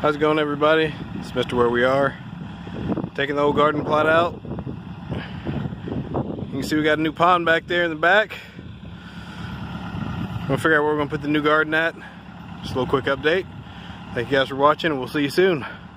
How's it going, everybody? It's Mr. Where We Are. Taking the old garden plot out. You can see we got a new pond back there in the back. We'll figure out where we're going to put the new garden at. Just a little quick update. Thank you guys for watching, and we'll see you soon.